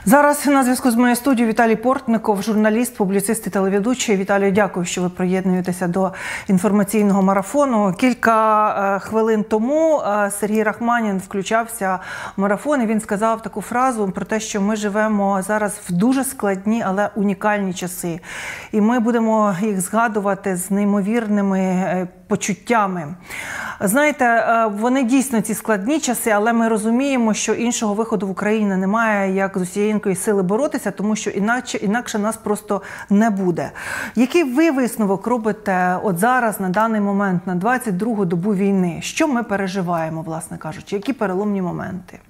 Зараз на зв'язку з моєю студією Віталій Портников, журналіст, публіцист і телеведучий. Віталію, дякую, що ви приєднуєтеся до інформаційного марафону. Кілька хвилин тому Сергій Рахманін включався в марафон і він сказав таку фразу про те, що ми живемо зараз в дуже складні, але унікальні часи. І ми будемо їх згадувати з неймовірними почуттями. Знаєте, вони дійсно ці складні часи, але ми розуміємо, що іншого виходу в Україні немає, як з усієї сили боротися, тому що інакше нас просто не буде. Який ви висновок робите от зараз, на даний момент, на 22-гу добу війни? Що ми переживаємо, власне кажучи? Які переломні моменти?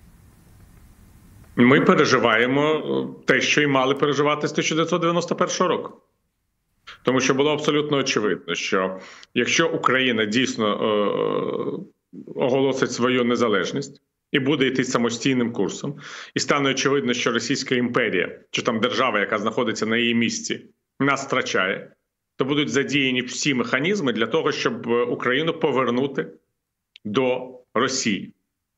Ми переживаємо те, що і мали переживати з 1991 року. Тому що було абсолютно очевидно, що якщо Україна дійсно оголосить свою незалежність і буде йти самостійним курсом, і стане очевидно, що Російська імперія, чи там держава, яка знаходиться на її місці, нас втрачає, то будуть задіяні всі механізми для того, щоб Україну повернути до Росії.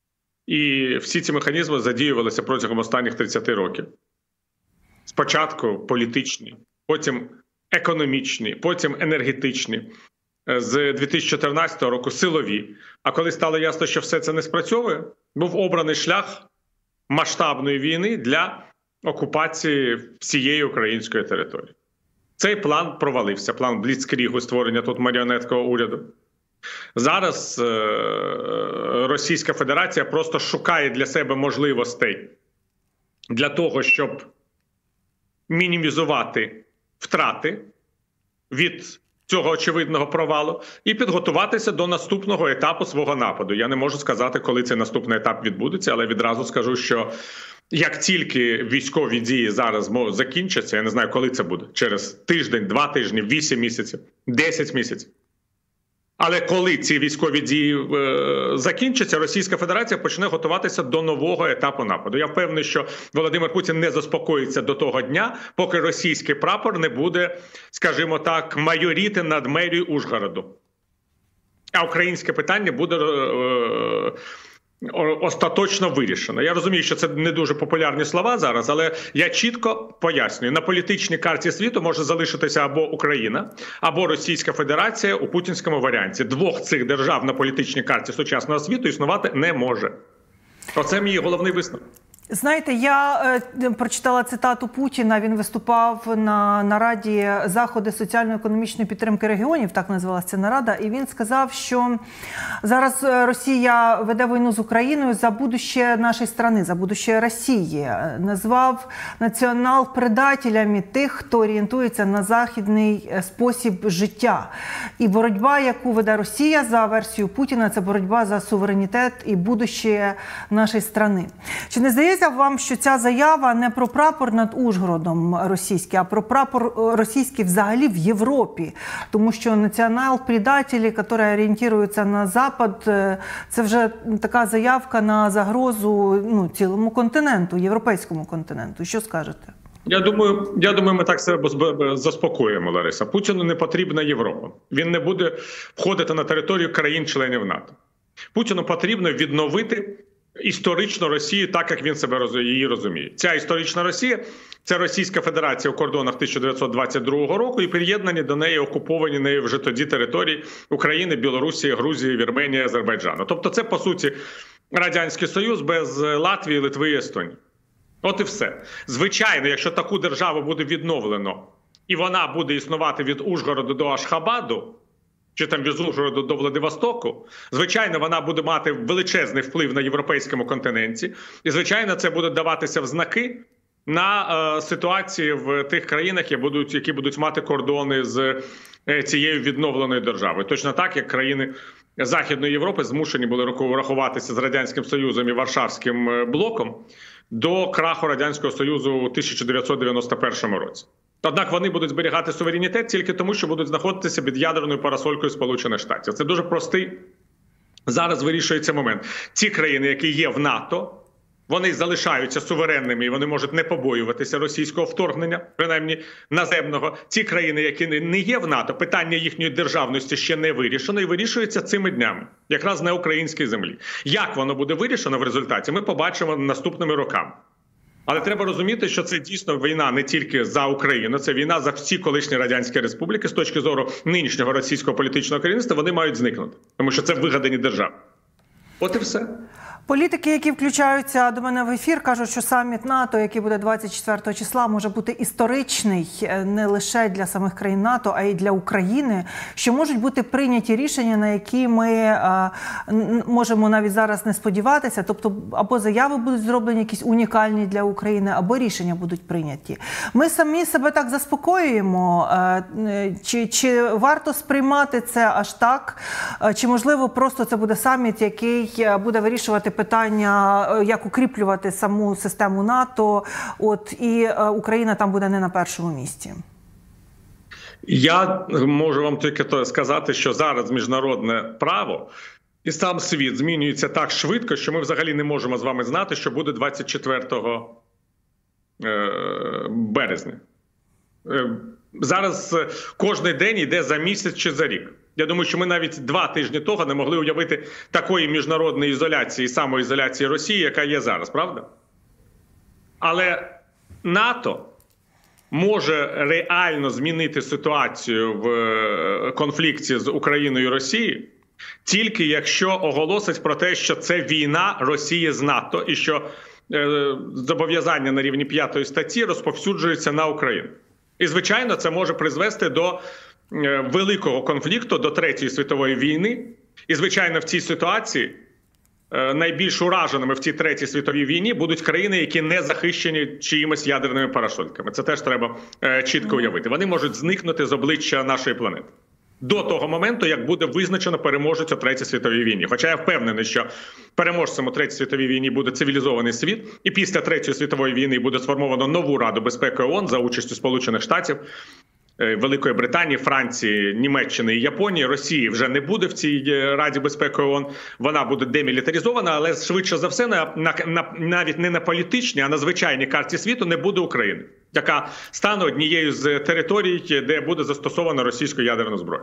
І всі ці механізми задіювалися протягом останніх 30 років. Спочатку політичні, потім економічні, потім енергетичні, з 2014 року силові. А коли стало ясно, що все це не спрацьовує, був обраний шлях масштабної війни для окупації всієї української території. Цей план провалився, план Бліцкрігу, створення тут маріонеткового уряду. Зараз Російська Федерація просто шукає для себе можливостей для того, щоб мінімізувати втрати від цього очевидного провалу і підготуватися до наступного етапу свого нападу. Я не можу сказати, коли цей наступний етап відбудеться, але відразу скажу, що як тільки військові дії зараз закінчаться, я не знаю, коли це буде, через тиждень, 2 тижні, 8 місяців, 10 місяців. Але коли ці військові дії закінчаться, Російська Федерація почне готуватися до нового етапу нападу. Я впевнений, що Володимир Путін не заспокоїться до того дня, поки російський прапор не буде, скажімо так, майоріти над мерією Ужгороду. А українське питання буде остаточно вирішено. Я розумію, що це не дуже популярні слова зараз, але я чітко пояснюю. На політичній карті світу може залишитися або Україна, або Російська Федерація у путінському варіанті. Двох цих держав на політичній карті сучасного світу існувати не може. Оце мій головний висновок. Знаєте, я прочитала цитату Путіна, він виступав на нараді «Заходи соціально-економічної підтримки регіонів», так називалася ця нарада, і він сказав, що зараз Росія веде війну з Україною за будущее нашої країни, за будущее Росії. Назвав націонал-предателями тих, хто орієнтується на західний спосіб життя. І боротьба, яку веде Росія за версією Путіна, це боротьба за суверенітет і будущее нашої країни. Чи не здається вам, що ця заява не про прапор над Ужгородом російський, а про прапор російський взагалі в Європі? Тому що націонал-предателі, які орієнтуються на Запад, це вже така заявка на загрозу цілому континенту, європейському континенту. Що скажете? Я думаю, ми так себе заспокоїмо, Лариса. Путіну не потрібна Європа. Він не буде входити на територію країн-членів НАТО. Путіну потрібно відновити історичну Росію так, як він себе її розуміє. Ця історична Росія – це Російська Федерація у кордонах 1922 року і приєднані до неї, окуповані нею вже тоді території України, Білорусі, Грузії, Вірменії, Азербайджану. Тобто це, по суті, Радянський Союз без Латвії, Литви і Естонії. От і все. Звичайно, якщо таку державу буде відновлено, і вона буде існувати від Ужгороду до Ашхабаду, чи там від Ужгороду до Владивостоку, звичайно, вона буде мати величезний вплив на європейському континенті. І, звичайно, це буде даватися в знаки на ситуації в тих країнах, які будуть мати кордони з цією відновленою державою. Точно так, як країни Західної Європи змушені були рахуватися з Радянським Союзом і Варшавським блоком до краху Радянського Союзу у 1991 році. Однак вони будуть зберігати суверенітет тільки тому, що будуть знаходитися під ядерною парасолькою Сполучених Штатів. Це дуже простий зараз вирішується момент. Ті країни, які є в НАТО, вони залишаються суверенними і вони можуть не побоюватися російського вторгнення, принаймні наземного. Ті країни, які не є в НАТО, питання їхньої державності ще не вирішено і вирішується цими днями, якраз на українській землі. Як воно буде вирішено в результаті, ми побачимо наступними роками. Але треба розуміти, що це дійсно війна не тільки за Україну, це війна за всі колишні радянські республіки. З точки зору нинішнього російського політичного керівництва вони мають зникнути, тому що це вигадані держави. От і все. Політики, які включаються до мене в ефір, кажуть, що саміт НАТО, який буде 24 числа, може бути історичний не лише для самих країн НАТО, а й для України, що можуть бути прийняті рішення, на які ми можемо навіть зараз не сподіватися. Тобто або заяви будуть зроблені якісь унікальні для України, або рішення будуть прийняті. Ми самі себе так заспокоюємо. Чи варто сприймати це аж так? Чи, можливо, просто це буде саміт, який буде вирішувати питання, як укріплювати саму систему НАТО, і Україна там буде не на першому місці? Я можу вам тільки сказати, що зараз міжнародне право і сам світ змінюється так швидко, що ми взагалі не можемо з вами знати, що буде 24 березня. Зараз кожен день йде за місяць чи за рік. Я думаю, що ми навіть 2 тижні того не могли уявити такої міжнародної ізоляції, самоізоляції Росії, яка є зараз, правда? Але НАТО може реально змінити ситуацію в конфлікті з Україною і Росією тільки якщо оголосить про те, що це війна Росії з НАТО і що зобов'язання на рівні 5 статті розповсюджуються на Україну. І, звичайно, це може призвести до великого конфлікту, до Третьої світової війни. І, звичайно, в цій ситуації найбільш ураженими в цій Третій світовій війні будуть країни, які не захищені чиїмось ядерними парашутками. Це теж треба чітко уявити. Вони можуть зникнути з обличчя нашої планети. До того моменту, як буде визначено переможець у Третій світовій війні. Хоча я впевнений, що переможцем у Третій світовій війні буде цивілізований світ, і після Третьої світової війни буде сформовано нову Раду безпеки ООН за участю Сполучених Штатів, Великої Британії, Франції, Німеччини і Японії. Росії вже не буде в цій Раді безпеки ООН. Вона буде демілітаризована, але швидше за все навіть не на політичній, а на звичайній карті світу не буде України, яка стане однією з територій, де буде застосовано російську ядерну зброю.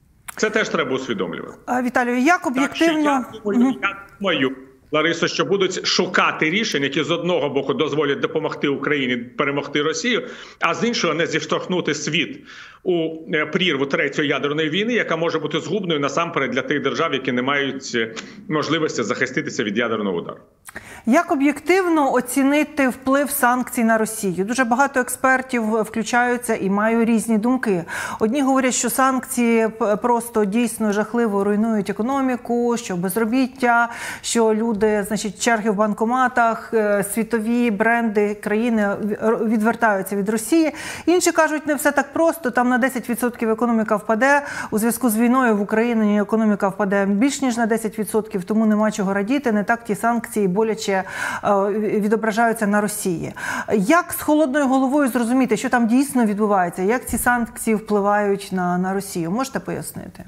Це теж треба усвідомлювати. Віталію, як об'єктивно... Я думаю, Ларисо, що будуть шукати рішень, які з одного боку дозволять допомогти Україні перемогти Росію, а з іншого не зіштовхнути світ у прірву Третьої ядерної війни, яка може бути згубною насамперед для тих держав, які не мають можливості захиститися від ядерного удару. Як об'єктивно оцінити вплив санкцій на Росію? Дуже багато експертів включаються і мають різні думки. Одні говорять, що санкції просто дійсно жахливо руйнують економіку, що безробіття, що люди, черги в банкоматах, світові бренди, країни відвертаються від Росії. Інші кажуть, не все так просто, там на 10% економіка впаде, у зв'язку з війною в Україні економіка впаде більш ніж на 10%, тому нема чого радіти, не так ті санкції боляче відображаються на Росії. Як з холодною головою зрозуміти, що там дійсно відбувається? Як ці санкції впливають на Росію? Можете пояснити?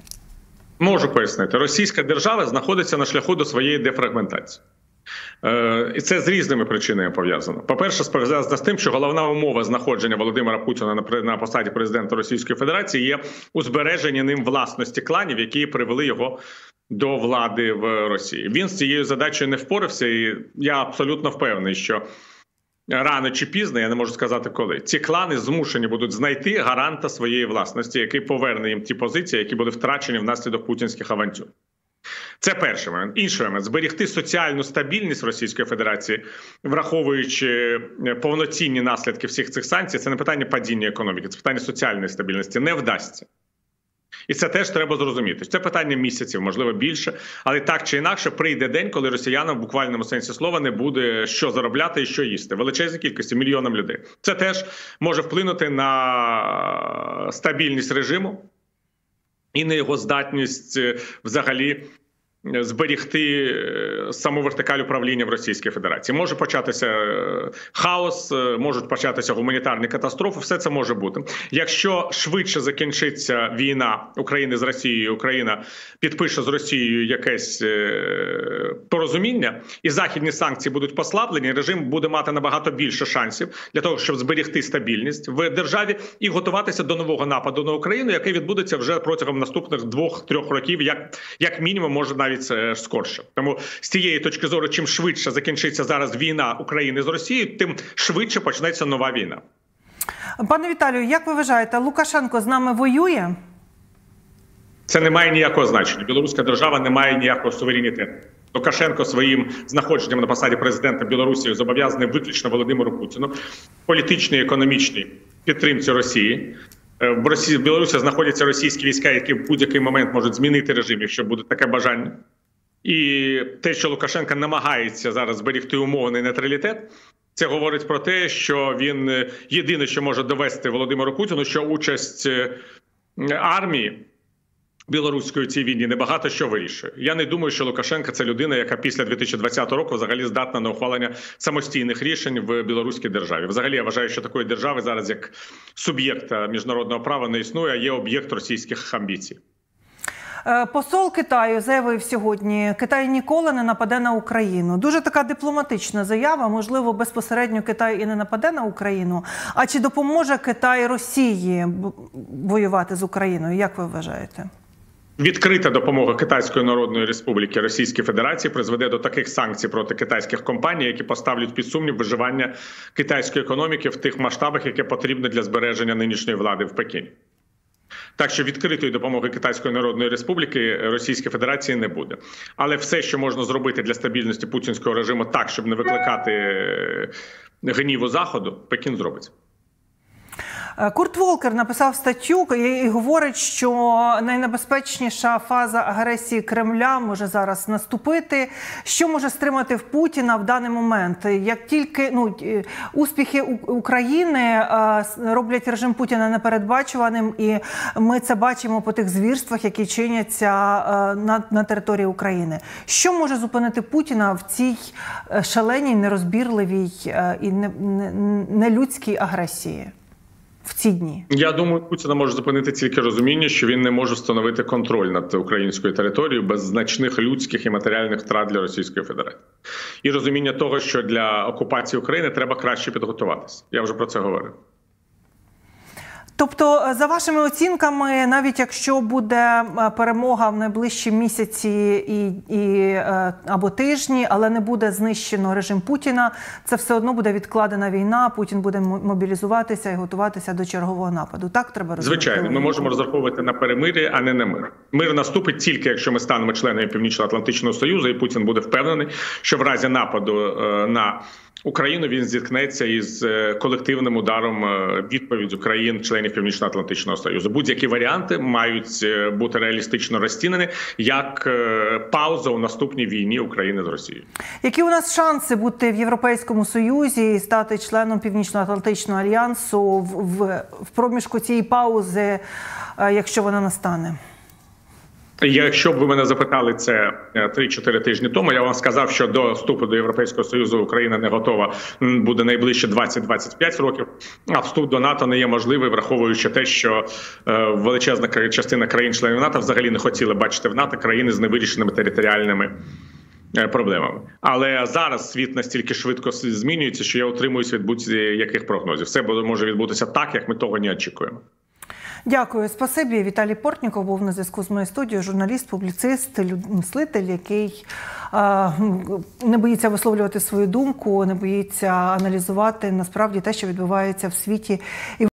Можу пояснити. Російська держава знаходиться на шляху до своєї дефрагментації. І це з різними причинами пов'язано. По-перше, пов'язано з тим, що головна умова знаходження Володимира Путіна на посаді президента Російської Федерації є у збереженні ним власності кланів, які привели його до влади в Росії. Він з цією задачею не впорався, і я абсолютно впевнений, що рано чи пізно, я не можу сказати коли, ці клани змушені будуть знайти гаранта своєї власності, який поверне їм ті позиції, які були втрачені внаслідок путінських авантюр. Це перший момент. Інший момент – зберегти соціальну стабільність Російської Федерації, враховуючи повноцінні наслідки всіх цих санкцій, це не питання падіння економіки, це питання соціальної стабільності, не вдасться. І це теж треба зрозуміти. Це питання місяців, можливо, більше. Але так чи інакше прийде день, коли росіянам в буквальному сенсі слова не буде що заробляти і що їсти. Величезній кількості, мільйонам людей. Це теж може вплинути на стабільність режиму і на його здатність взагалі зберігти саму вертикаль управління в Російській Федерації. Може початися хаос, можуть початися гуманітарні катастрофи, все це може бути. Якщо швидше закінчиться війна України з Росією, Україна підпише з Росією якесь порозуміння, і західні санкції будуть послаблені, режим буде мати набагато більше шансів для того, щоб зберегти стабільність в державі і готуватися до нового нападу на Україну, який відбудеться вже протягом наступних 2-3 років, як мінімум, може навіть навіть скорше. Тому з цієї точки зору, чим швидше закінчиться зараз війна України з Росією, тим швидше почнеться нова війна. Пане Віталію, як ви вважаєте, Лукашенко з нами воює? Це не має ніякого значення. Білоруська держава не має ніякого суверенітету. Лукашенко своїм знаходженням на посаді президента Білорусі зобов'язаний виключно Володимиру Путіну, політичній і економічній підтримці Росії. В Білорусі знаходяться російські війська, які в будь-який момент можуть змінити режим, якщо буде таке бажання. І те, що Лукашенко намагається зараз зберегти умовний нейтралітет, це говорить про те, що він єдине, що може довести Володимиру Путіну, що участь армії білоруської в цій війні небагато що вирішує. Я не думаю, що Лукашенко – це людина, яка після 2020 року взагалі здатна на ухвалення самостійних рішень в білоруській державі. Взагалі, я вважаю, що такої держави зараз як суб'єкта міжнародного права не існує, а є об'єкт російських амбіцій. Посол Китаю заявив сьогодні, Китай ніколи не нападе на Україну. Дуже така дипломатична заява, можливо, безпосередньо Китай і не нападе на Україну. А чи допоможе Китай Росії воювати з Україною, як ви вважаєте? Відкрита допомога Китайської Народної Республіки Російській Федерації призведе до таких санкцій проти китайських компаній, які поставлять під сумнів виживання китайської економіки в тих масштабах, які потрібні для збереження нинішньої влади в Пекіні. Так що відкритої допомоги Китайської Народної Республіки Російській Федерації не буде. Але все, що можна зробити для стабільності путінського режиму так, щоб не викликати гніву Заходу, Пекін зробить. Курт Волкер написав статтю і говорить, що найнебезпечніша фаза агресії Кремля може зараз наступити. Що може стримати в Путіна в даний момент? Як тільки успіхи України роблять режим Путіна непередбачуваним, і ми це бачимо по тих звірствах, які чиняться на території України. Що може зупинити Путіна в цій шаленій, нерозбірливій і нелюдській агресії? В ці дні? Я думаю, Путіна може зупинити тільки розуміння, що він не може встановити контроль над українською територією без значних людських і матеріальних втрат для Російської Федерації. І розуміння того, що для окупації України треба краще підготуватися. Я вже про це говорив. Тобто, за вашими оцінками, навіть якщо буде перемога в найближчі місяці або тижні, але не буде знищено режим Путіна, це все одно буде відкладена війна, Путін буде мобілізуватися і готуватися до чергового нападу. Так треба розуміти? Звичайно, ми можемо розраховувати на перемир'я, а не на мир. Мир наступить тільки, якщо ми станемо членами Північно-Атлантичного Союзу, і Путін буде впевнений, що в разі нападу на Україну він зіткнеться із колективним ударом відповіді країн-членів Північно-Атлантичного Союзу. Будь-які варіанти мають бути реалістично розцінені як пауза у наступній війні України з Росією. Які у нас шанси бути в Європейському Союзі і стати членом Північно-Атлантичного альянсу в проміжку цієї паузи, якщо вона настане? Якщо б ви мене запитали це 3-4 тижні тому, я вам сказав, що до вступу до Європейського Союзу Україна не готова буде найближче 20-25 років, а вступ до НАТО не є можливий, враховуючи те, що величезна частина країн-членів НАТО взагалі не хотіли бачити в НАТО країни з невирішеними територіальними проблемами. Але зараз світ настільки швидко змінюється, що я утримуюсь від будь-яких прогнозів. Все може відбутися так, як ми того не очікуємо. Дякую. Спасибі. Віталій Портніков був на зв'язку з моєю студією, журналіст, публіцист, мислитель, який не боїться висловлювати свою думку, не боїться аналізувати насправді те, що відбувається в світі.